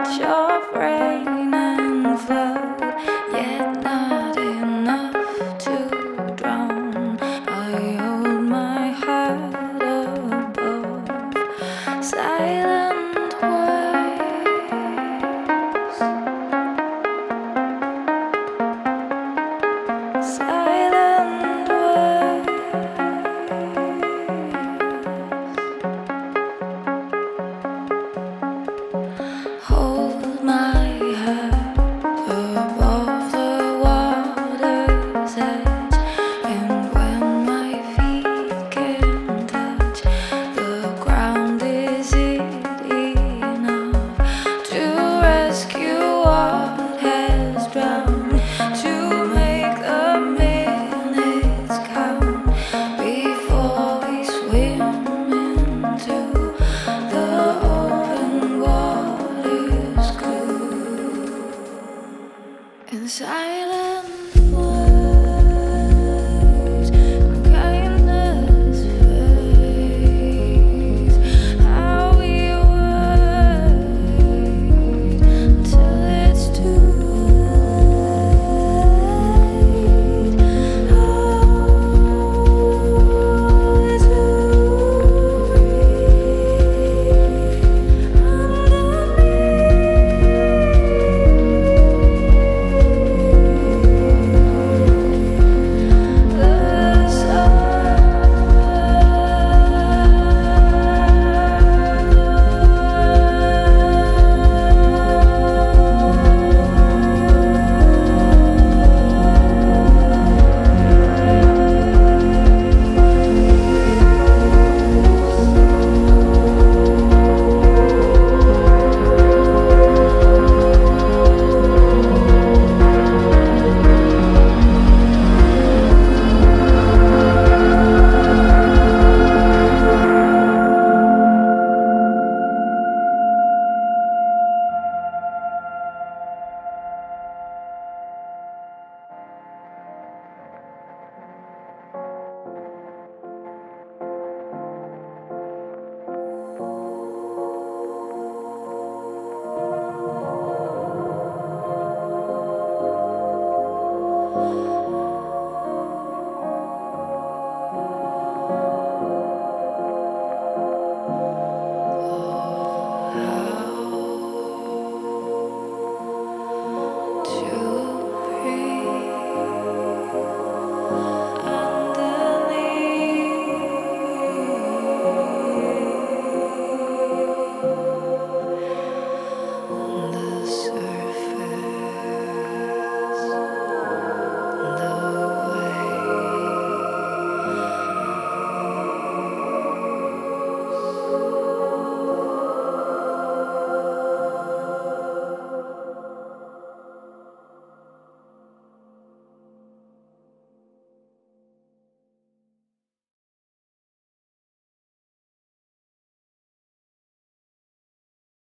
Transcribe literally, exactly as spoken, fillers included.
touch of rain and flood, yet not enough to drown. I hold my head above silent waves, silent waves. Hold my head above the water's edge, and when my feet can touch the ground, is it enough to rescue what has drowned? To make the minutes count before we swim into the open water's gloom. In silence.